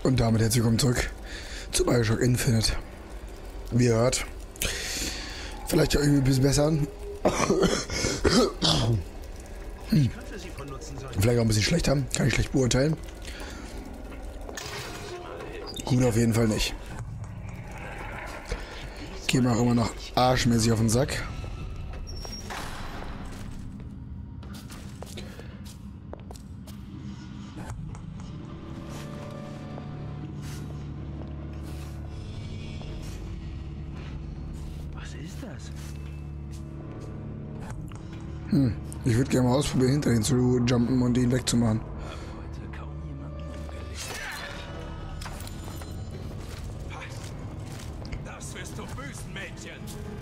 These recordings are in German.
Und damit herzlich willkommen zurück zu Bioshock Infinite. Wie ihr hört, vielleicht auch irgendwie ein bisschen besser an. Vielleicht auch ein bisschen schlechter, kann ich schlecht beurteilen. Gut auf jeden Fall nicht. Gehen wir auch immer noch arschmäßig auf den Sack. Ich würde gerne mal ausprobieren, hinter ihn zu jumpen und ihn wegzumachen. Das wirst du büßen, Mädchen.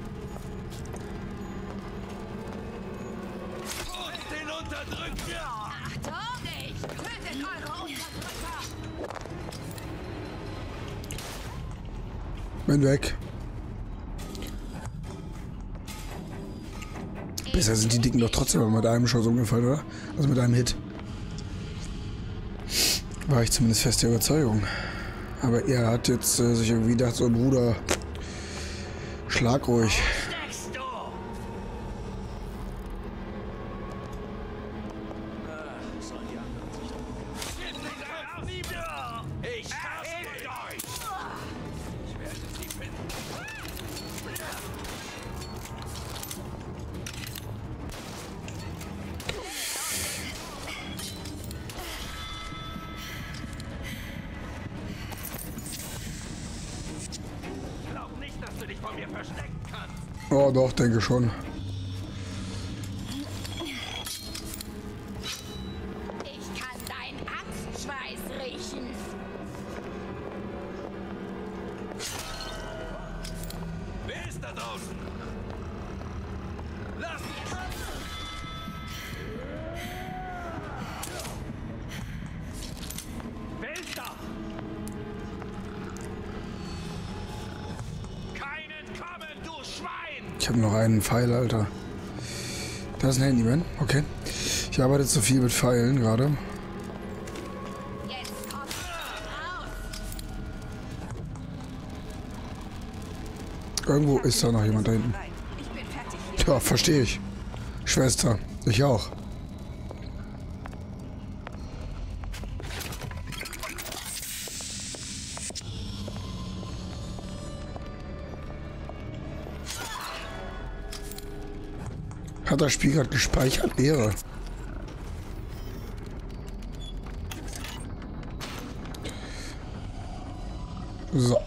Und den Unterdrücker! Achtung, ich tötet eure Unterdrücker! Bin weg. Bisher sind die Dicken doch trotzdem mit einem Schuss umgefallen, oder? Also mit einem Hit. War ich zumindest fest der Überzeugung. Aber er hat jetzt sich irgendwie gedacht, so Bruder, schlag ruhig. Steckst du? Sollen die anderen sich doch... Ich hasse euch! Ich werde sie finden. Glaub nicht, dass du dich vor mir verstecken kannst. Oh doch, denke schon. Ich kann dein Angstschweiß riechen. Wer ist da draußen? Lass mich kommen! Wer ist da? Keinen kommen, du Schwein! Ich habe noch einen Pfeil, Alter. Das ist ein Handyman, okay. Ich arbeite zu viel mit Pfeilen gerade. Jetzt kommst du raus. Irgendwo ist da noch jemand da hinten. Ich bin fertig hier. Ja, verstehe ich. Schwester, ich auch. Hat das Spiel gerade gespeichert? Ehre. So.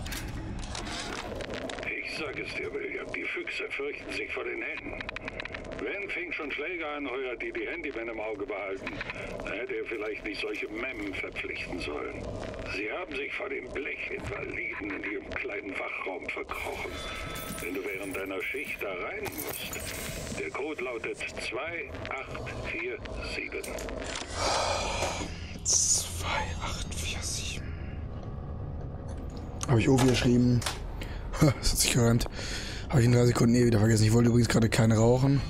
Ich sag es dir, William, die Füchse fürchten sich vor den Händen. Wenn fing schon Schläger anheuert, die Handyman im Auge behalten, dann hätte er vielleicht nicht solche Memmen verpflichten sollen. Sie haben sich vor dem Blechinvaliden in ihrem kleinen Wachraum verkrochen. Wenn du während deiner Schicht da rein musst. Der Code lautet 2847. 2847. Habe ich Ovi geschrieben. Das hat sich gereimt. Habe ich in 3 Sekunden wieder vergessen. Ich wollte übrigens gerade keine rauchen.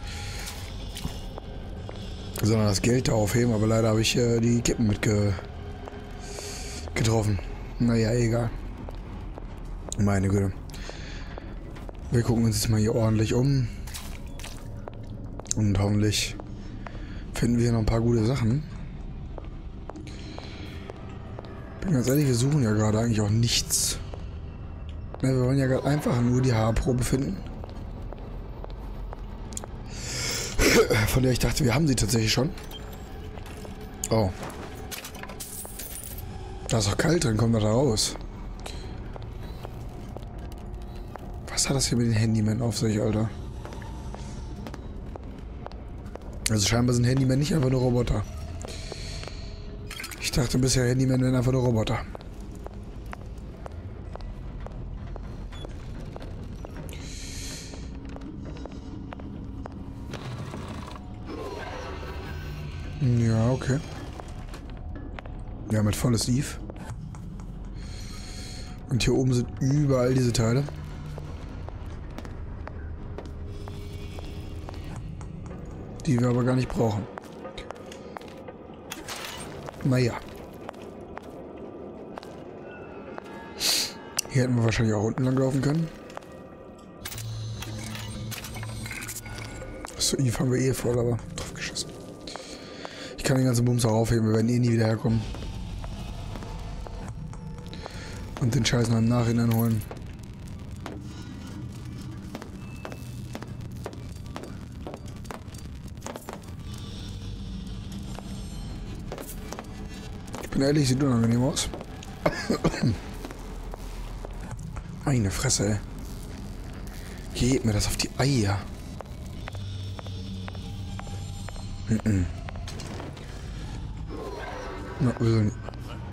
Sondern das Geld da aufheben, aber leider habe ich die Kippen getroffen. Naja, egal. Meine Güte. Wir gucken uns jetzt mal hier ordentlich um. Und hoffentlich finden wir hier noch ein paar gute Sachen. Bin ganz ehrlich, wir suchen ja gerade eigentlich auch nichts. Ne, wir wollen ja gerade einfach nur die Haarprobe finden. Von der ich dachte, wir haben sie tatsächlich schon. Oh. Da ist doch kalt drin, kommt da raus. Was hat das hier mit den Handymen auf sich, Alter? Also scheinbar sind Handymen nicht einfach nur Roboter. Ich dachte bisher, Handymen wären einfach nur Roboter. Ja, okay. Ja, mit volles Eve. Und hier oben sind überall diese Teile. Die wir aber gar nicht brauchen. Hier hätten wir wahrscheinlich auch unten lang laufen können. So, Eve haben wir eh voll, aber drauf geschissen. Ich kann den ganzen Bums auch aufheben, wir werden eh nie wieder herkommen. Und den Scheiß noch im Nachhinein holen. Ich bin ehrlich, sieht unangenehm aus. Meine Fresse, ey. Geht mir das auf die Eier. Na, will nicht.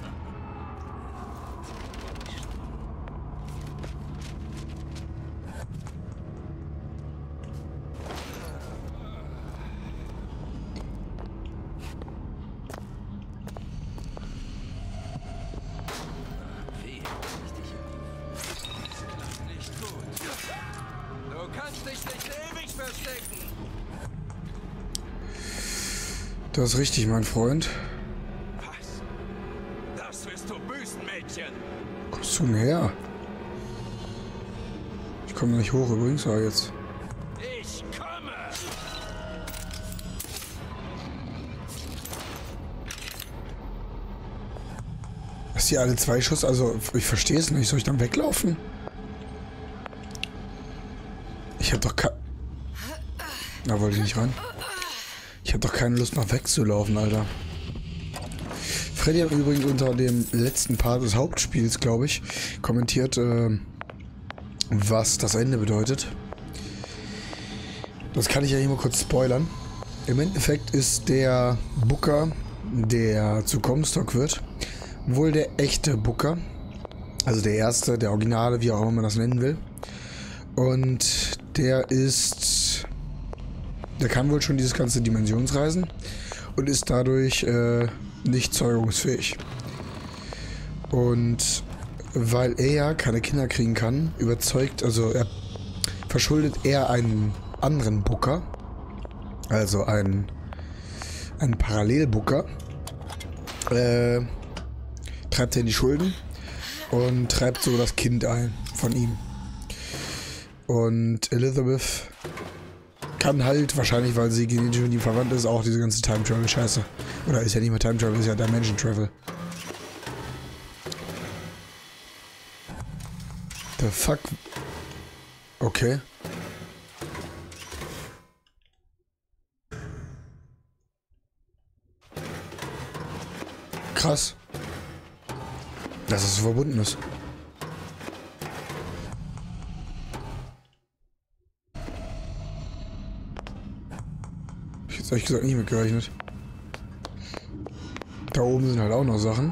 Das ist richtig, mein Freund. Was? Das wirst du büßen, Mädchen. Wo kommst du denn her? Ich komme nicht hoch übrigens, aber jetzt. Ich komme. Ist die alle 2 Schuss? Also, ich verstehe es nicht. Soll ich dann weglaufen? Ich hab doch Da wollte ich nicht ran. Ich habe doch keine Lust noch wegzulaufen, Alter. Freddy hat übrigens unter dem letzten Part des Hauptspiels, glaube ich, kommentiert, was das Ende bedeutet. Das kann ich ja hier mal kurz spoilern. Im Endeffekt ist der Booker, der zu Comstock wird, wohl der echte Booker. Also der erste, der Originale, wie auch immer man das nennen will. Und der kann wohl schon dieses ganze Dimensionsreisen und ist dadurch nicht säugerungsfähig. Und weil er ja keine Kinder kriegen kann, verschuldet er einen anderen Booker, also einen Parallelbooker, treibt er in die Schulden und treibt so das Kind ein von ihm. Und Elizabeth kann halt, wahrscheinlich weil sie genetisch mit ihm verwandt ist, auch diese ganze Time Travel Scheiße. Oder ist ja nicht mehr Time Travel, ist ja Dimension Travel. The fuck? Okay. Krass. Dass es so verbunden ist. Ehrlich gesagt nicht mitgerechnet. Da oben sind halt auch noch Sachen.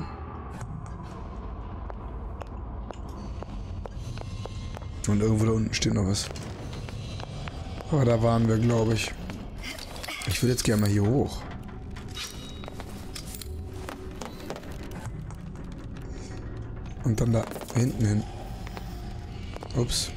Und irgendwo da unten steht noch was. Aber da waren wir, glaube ich. Ich will jetzt gerne mal hier hoch. Und dann da hinten hin. Ups.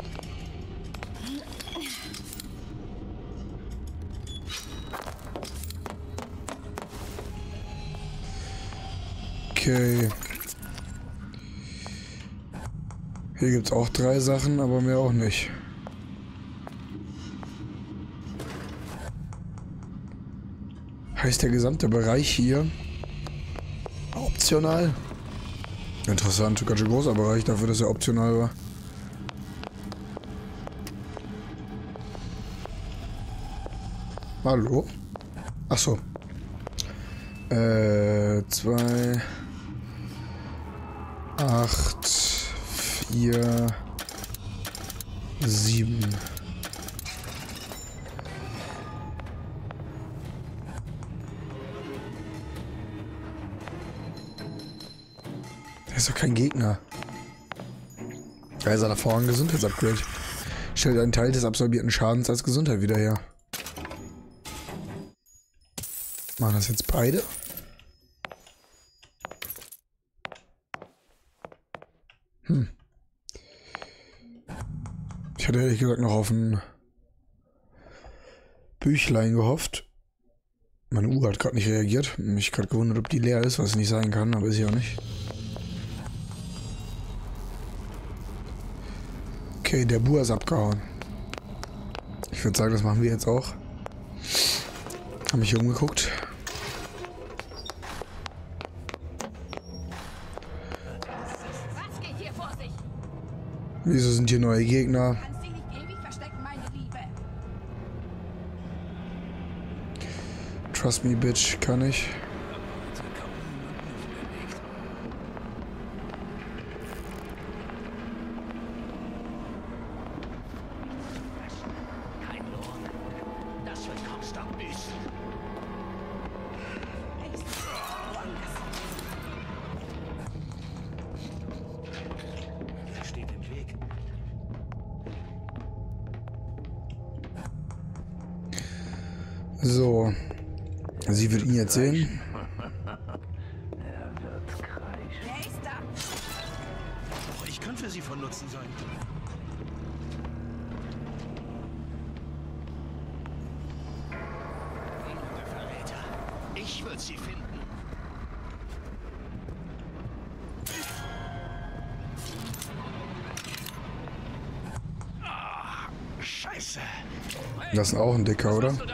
Okay. Hier gibt es auch 3 Sachen, aber mehr auch nicht. Heißt der gesamte Bereich hier optional? Interessant, ganz schön großer Bereich dafür, dass er optional war. Hallo? Achso. 2... 8, 4, 7. Der ist doch kein Gegner. Da ist er davor ein Gesundheitsupgrade. Stellt einen Teil des absorbierten Schadens als Gesundheit wieder her. Machen das jetzt beide? Ich hatte ehrlich gesagt noch auf ein Büchlein gehofft. Meine Uhr hat gerade nicht reagiert. Mich gerade gewundert, ob die leer ist, was nicht sein kann, aber ist sie auch nicht. Okay, der Bur ist abgehauen. Ich würde sagen, das machen wir jetzt auch. Hab mich hier umgeguckt. Was geht hier vor sich? Wieso sind hier neue Gegner? Kannst dich nicht ewig verstecken, meine Liebe. Trust me, bitch, kann ich. Kein Lohn. Das wird konstant büßen. Er steht im Weg. So. Sie wird ihn jetzt sehen. Wer ist da? Auch ich kann für sie von Nutzen sein. Der Verräter. Ich will sie finden. Ah, Scheiße. Das ist auch ein Dicker, oder? Was du da?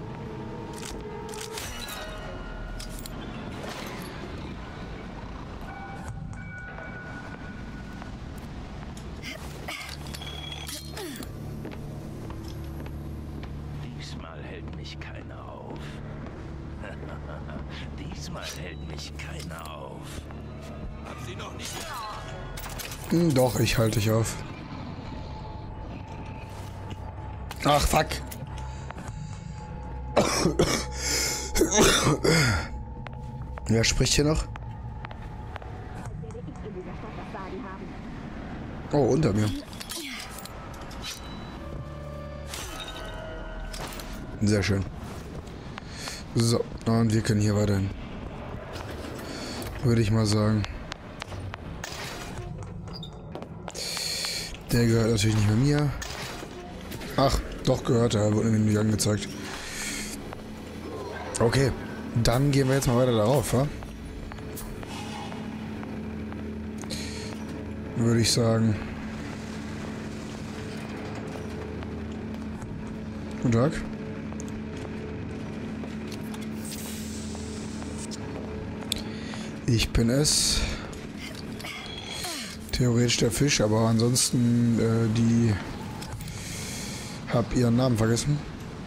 Diesmal hält mich keiner auf. Diesmal hält mich keiner auf. Hab sie noch nicht. Doch, ich halte dich auf. Ach, fuck. Wer spricht hier noch? Oh, unter mir. Sehr schön. So, und wir können hier weiterhin. Würde ich mal sagen. Der gehört natürlich nicht mehr mir. Ach, doch gehört er, wurde mir nicht angezeigt. Okay, dann gehen wir jetzt mal weiter darauf, wa? Würde ich sagen. Guten Tag. Ich bin es. Theoretisch der Fisch, aber ansonsten die... Hab ihren Namen vergessen.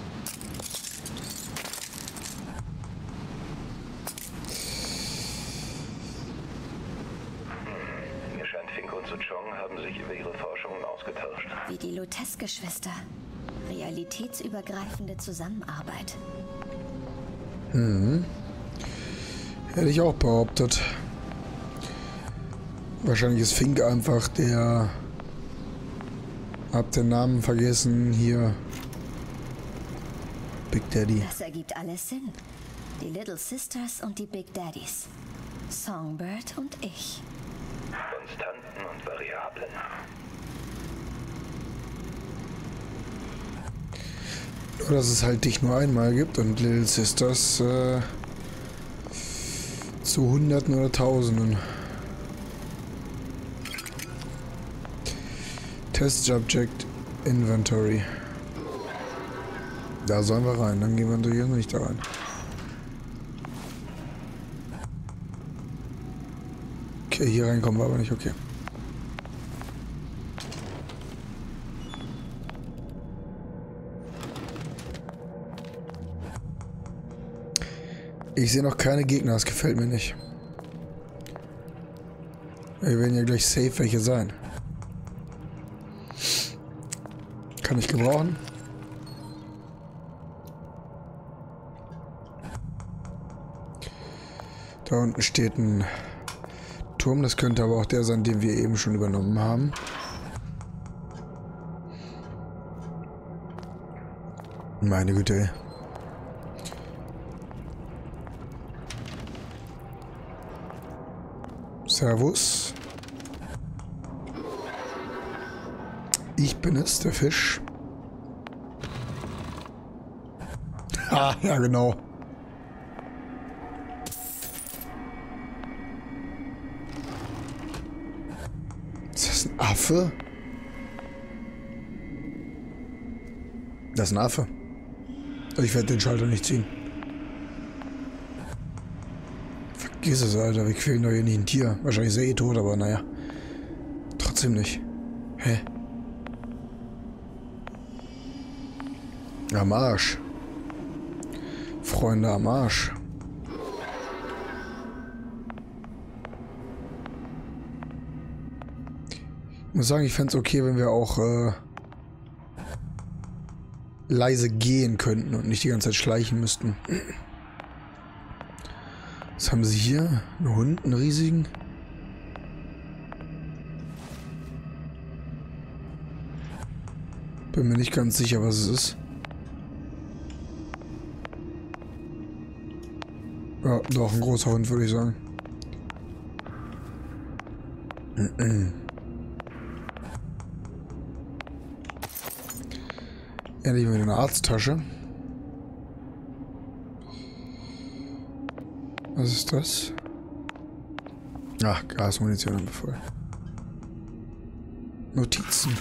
Mir scheint, Fink und Suchong haben sich über ihre Forschungen ausgetauscht. Wie die Lutes-Geschwister. Realitätsübergreifende Zusammenarbeit. Hätte ich auch behauptet. Wahrscheinlich ist Fink einfach der... Hab den Namen vergessen. Hier. Big Daddy. Das ergibt alles Sinn. Die Little Sisters und die Big Daddies. Songbird und ich. Konstanten und Variablen. Nur, dass es halt dich nur einmal gibt und Little Sisters zu Hunderten oder Tausenden. Test Subject Inventory. Da sollen wir rein, dann gehen wir natürlich nicht da rein. Okay, hier reinkommen wir aber nicht, okay. Ich sehe noch keine Gegner, das gefällt mir nicht. Wir werden ja gleich safe welche sein. Kann ich gebrauchen. Da unten steht ein Turm, das könnte aber auch der sein, den wir eben schon übernommen haben. Meine Güte, ey. Servus. Ich bin es, der Fisch. Ah, ja genau. Ist das ein Affe? Das ist ein Affe. Ich werde den Schalter nicht ziehen. Vergiss es, Alter. Wir quälen doch hier nicht ein Tier. Wahrscheinlich ist er eh tot, aber naja. Trotzdem nicht. Hä? Am Arsch. Freunde am Arsch. Ich muss sagen, ich fände es okay, wenn wir auch leise gehen könnten und nicht die ganze Zeit schleichen müssten. Was haben sie hier? Einen Hund, einen riesigen? Bin mir nicht ganz sicher, was es ist. Ja, doch, ein großer Hund, würde ich sagen. Endlich mal eine Arzttasche. Was ist das? Ach, Gasmunition am Befehl. Notizen.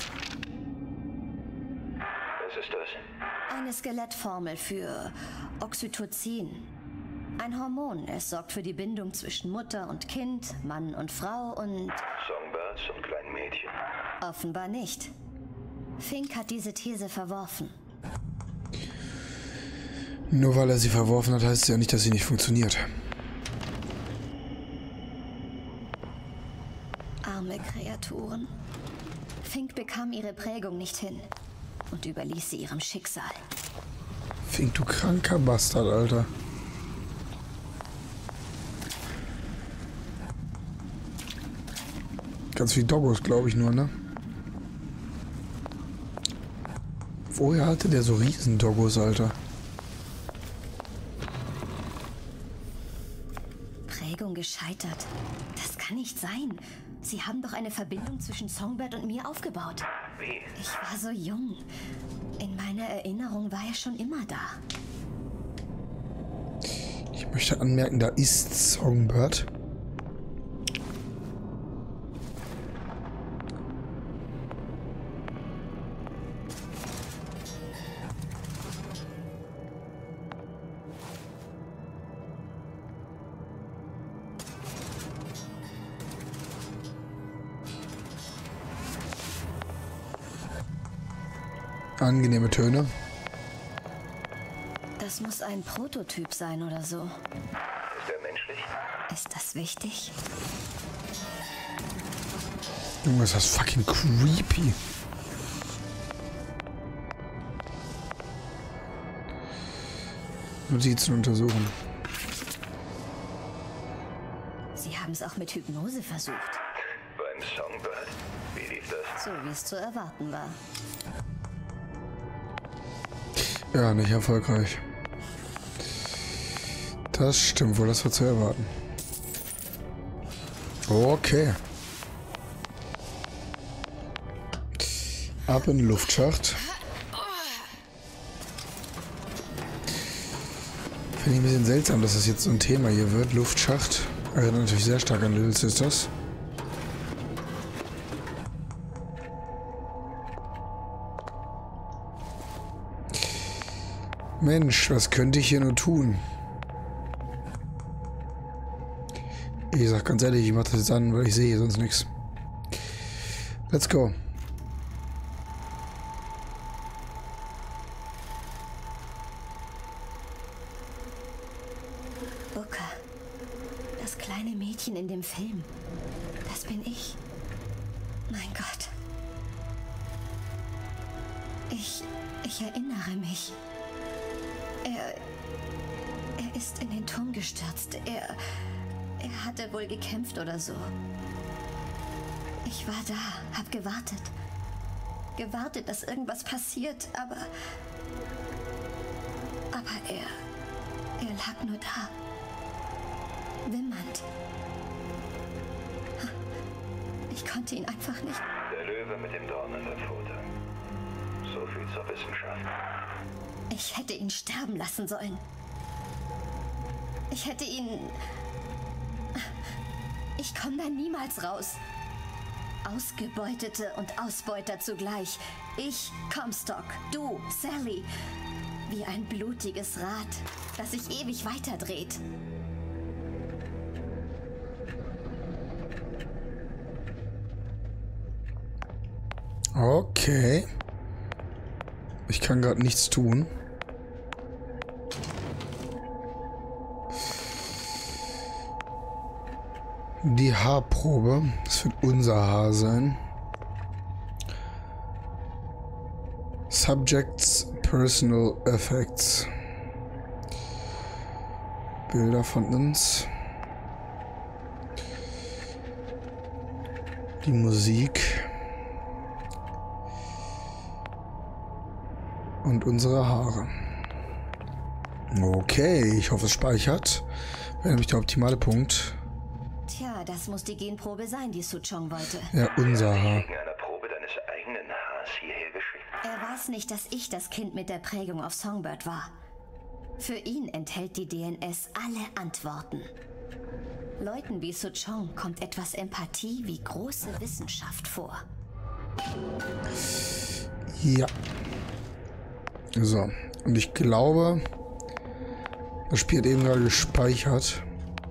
Was ist das? Eine Skelettformel für Oxytocin. Ein Hormon. Es sorgt für die Bindung zwischen Mutter und Kind, Mann und Frau und... Songbirds und kleinen Mädchen. Offenbar nicht. Fink hat diese These verworfen. Nur weil er sie verworfen hat, heißt es ja nicht, dass sie nicht funktioniert. Arme Kreaturen. Fink bekam ihre Prägung nicht hin und überließ sie ihrem Schicksal. Fink, du kranker Bastard, Alter. Ganz viel Doggos, glaube ich nur, ne? Woher hatte der so riesen Doggos, Alter? Prägung gescheitert. Das kann nicht sein. Sie haben doch eine Verbindung zwischen Songbird und mir aufgebaut. Wie? Ich war so jung. In meiner Erinnerung war er schon immer da. Ich möchte anmerken, da ist Songbird. Angenehme Töne. Das muss ein Prototyp sein oder so. Ist er menschlich? Ist das wichtig? Junge, ist das fucking creepy. Notizen untersuchen. Sie haben es auch mit Hypnose versucht. Beim Songbird? Wie lief das? So wie es zu erwarten war. Ja, nicht erfolgreich. Das stimmt wohl, das war zu erwarten. Okay. Ab in den Luftschacht. Finde ich ein bisschen seltsam, dass das jetzt so ein Thema hier wird. Luftschacht. Erinnert natürlich sehr stark an Little Sisters. Mensch, was könnte ich hier nur tun? Ich sag ganz ehrlich, ich mach das jetzt an, weil ich sehe hier sonst nichts. Let's go. Booker. Das kleine Mädchen in dem Film. Das bin ich. Mein Gott. Ich erinnere mich. Er ist in den Turm gestürzt. Er hatte wohl gekämpft oder so. Ich war da, hab gewartet. Gewartet, dass irgendwas passiert, aber er lag nur da. Wimmernd. Ich konnte ihn einfach nicht... Der Löwe mit dem Dorn in der Pfote. So viel zur Wissenschaft. Ich hätte ihn sterben lassen sollen. Ich hätte ihn... Ich komme da niemals raus. Ausgebeutete und Ausbeuter zugleich. Ich, Comstock, du, Sally. Wie ein blutiges Rad, das sich ewig weiterdreht. Okay. Ich kann gerade nichts tun. Die Haarprobe. Das wird unser Haar sein. Subjects Personal Effects. Bilder von uns. Die Musik. Und unsere Haare. Okay, ich hoffe es speichert. Wäre nämlich der optimale Punkt. Tja, das muss die Genprobe sein, die Suchong wollte. Ja, unser Haar. Wegen einer Probe deines eigenen Haars hierher geschickt. Er weiß nicht, dass ich das Kind mit der Prägung auf Songbird war. Für ihn enthält die DNS alle Antworten. Leuten wie Suchong kommt etwas Empathie wie große Wissenschaft vor. Ja. So. Und ich glaube, das Spiel hat eben gerade gespeichert.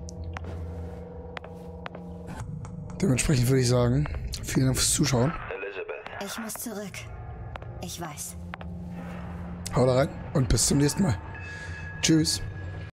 Dementsprechend würde ich sagen, vielen Dank fürs Zuschauen. Elizabeth. Ich muss zurück. Ich weiß. Haut rein und bis zum nächsten Mal. Tschüss.